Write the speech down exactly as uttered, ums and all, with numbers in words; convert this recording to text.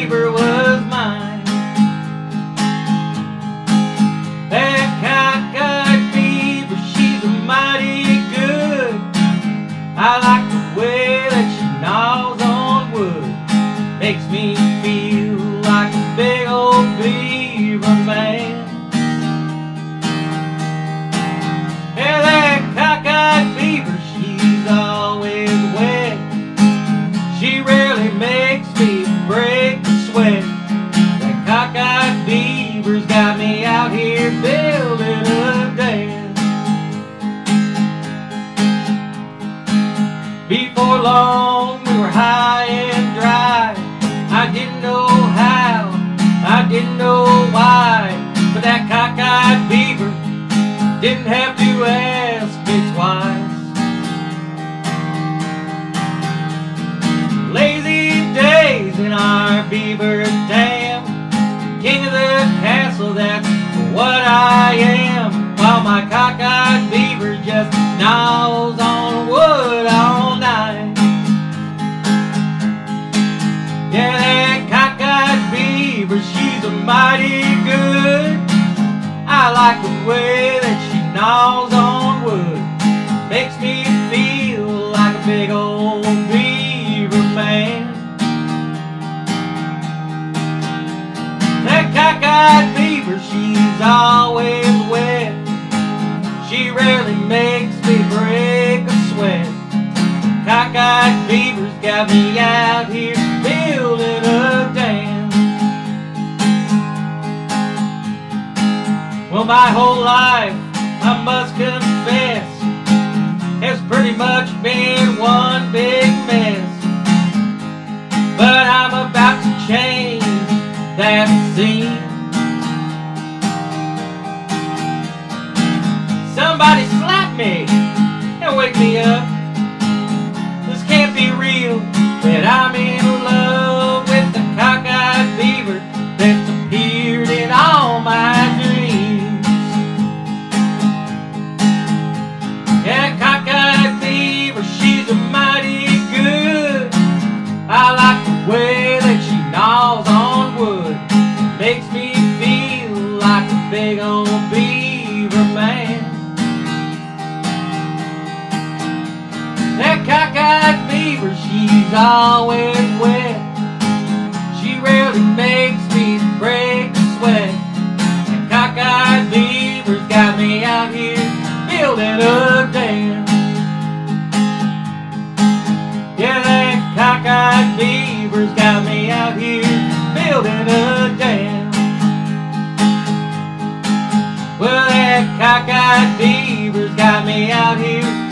beaver was mine. That cockeyed beaver, she's a mighty good. I like the way that she gnaws on wood. Makes me feel like a big old beaver man. Yeah, that cockeyed beaver, she's always wet. She rarely makes me break a sweat. That cockeyed beaver's got me out here building a dam. Before long we were high and dry. I didn't know how, I didn't know why, but that cockeyed beaver didn't have to ask me twice. Lazy days in our beaver dam, king of the castle, that's what I am. While my cockeyed beaver just gnaws on wood all night. Yeah, that cockeyed beaver, she's a mighty good. I like the way that she gnaws on wood. Makes me feel like a big old beaver man. That cockeyed beaver, she's always wet. She rarely makes me break a sweat. Cockeyed beaver's got me out here building a dam. Well, my whole life, I must confess, has pretty much been one big mess. But I'm about to change that scene. Somebody slap me and wake me up. This can't be real, that I'm in love with the cockeyed beaver that's appeared in all my dreams. Yeah, cockeyed beaver, she's a mighty good. I like the way that she gnaws on wood. Makes me feel like a big old beaver man. That cockeyed beaver, she's always wet. She rarely makes me break a sweat. That cockeyed beaver's got me out here building a dam. Yeah, that cockeyed beaver's got me out here building a dam. Well, that cockeyed beaver's got me out here